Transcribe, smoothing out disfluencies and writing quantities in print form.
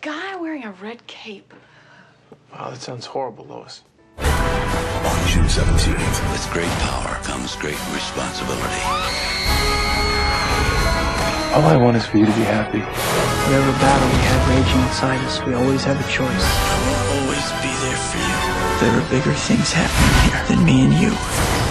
guy wearing a red cape. Wow, that sounds horrible, Lois. On June 17th. With great power comes great responsibility. All I want is for you to be happy. Whatever battle we have raging inside us, we always have a choice. I will always be there for you. There are bigger things happening here than me and you.